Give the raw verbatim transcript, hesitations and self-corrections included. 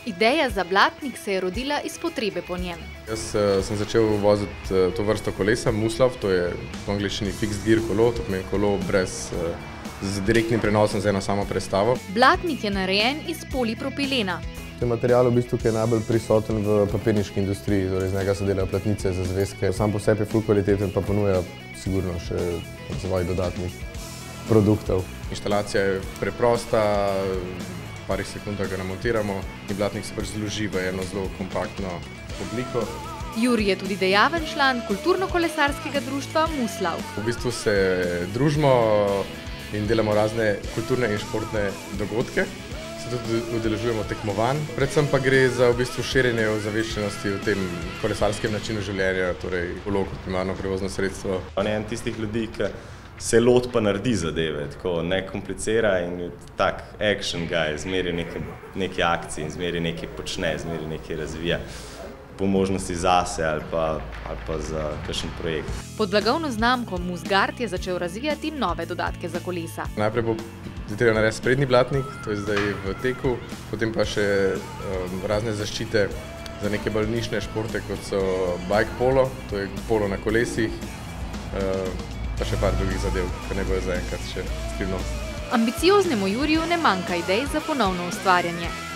Ideja za blatnik se je rodila iz potrebe po njem. Jaz sem začel voziti to vrsto kolesa, Muslav, to je v angleščini fixed gear kolo, to pomeni kolo brez, z direktnim prenosom z eno samo prestavo. Blatnik je narejen iz polipropilena. To je material, v bistvu, ki je najbolj prisoten v papirniški industriji, torej iz njega se delajo platnice za zvezke. Sam po sebi je ful kvaliteten, pa ponuja sigurno še razvoj dodatnih produktov. Inštalacija je preprosta, parih sekundah ga namontiramo in blatnik se pač zloži v eno zelo kompaktno obliko. Jurij je tudi dejaven član kulturno-kolesarskega društva Muslav. V bistvu se družimo in delamo razne kulturne in športne dogodke. Se tudi udeležujemo tekmovanj. Predvsem pa gre za v bistvu širjenje ozaveščenosti v tem kolesarskem načinu življenja, torej kolo kot primarno prevozno sredstvo. On je en tistih ljudi, ki se loti pa naredi zadeve, tako ne komplicira in je tak action guy, zmeri neke akcije, zmeri nekaj počne, zmeri nekaj razvija. Po možnosti zase ali pa, ali pa za kakšen projekt. Pod blagovno znamko Musgard je začel razvijati nove dodatke za kolesa. Najprej bo treba narediti sprednji blatnik, to je zdaj v teku, potem pa še um, razne zaščite za neke bolj nišne športe, kot so bike polo, to je polo na kolesih, uh, pa še par drugih zadev, ki ne bojo zaenkrat še skrivnost. Ambicioznemu Juriju ne manjka idej za ponovno ustvarjanje.